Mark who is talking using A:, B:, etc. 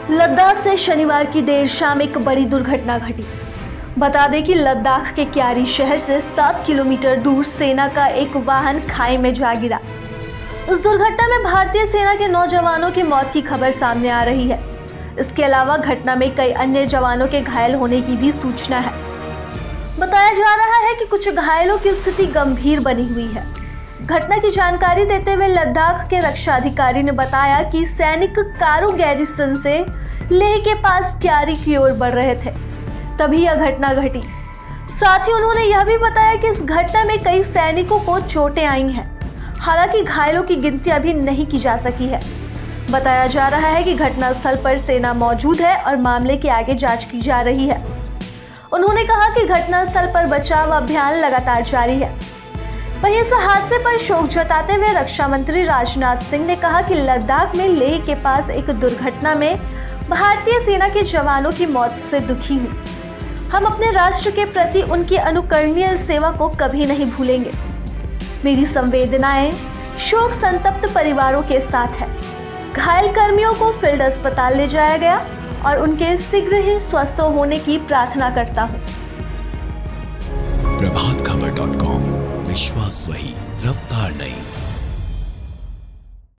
A: लद्दाख से शनिवार की देर शाम एक बड़ी दुर्घटना घटी। बता दें कि लद्दाख के क्यारी शहर से 7 किलोमीटर दूर सेना का एक वाहन खाई में जा गिरा। इस दुर्घटना में भारतीय सेना के 9 जवानों की मौत की खबर सामने आ रही है। इसके अलावा घटना में कई अन्य जवानों के घायल होने की भी सूचना है। बताया जा रहा है कि कुछ घायलों की स्थिति गंभीर बनी हुई है। घटना की जानकारी देते हुए लद्दाख के रक्षा अधिकारी ने बताया कि सैनिक कारू गैरिसन से लेह के पास क्यारी की ओर बढ़ रहे थे, तभी यह घटना घटी। साथ ही उन्होंने यह भी बताया कि इस घटना में कई सैनिकों को चोटें आई हैं। हालांकि घायलों की गिनती अभी नहीं की जा सकी है। बताया जा रहा है कि घटनास्थल पर सेना मौजूद है और मामले की आगे जांच की जा रही है। उन्होंने कहा कि घटनास्थल पर बचाव अभियान लगातार जारी है। वहीं इस हादसे पर शोक जताते हुए रक्षा मंत्री राजनाथ सिंह ने कहा कि लद्दाख में लेह के पास एक दुर्घटना में भारतीय सेना के जवानों की मौत से दुखी हूँ। हम अपने राष्ट्र के प्रति उनकी अनुकरणीय सेवा को कभी नहीं भूलेंगे। मेरी संवेदनाएं शोक संतप्त परिवारों के साथ है। घायल कर्मियों को फील्ड अस्पताल ले जाया गया और उनके शीघ्र ही स्वस्थ होने की प्रार्थना करता हूँ।
B: प्रभातखबर.com, विश्वास वही, रफ्तार नहीं।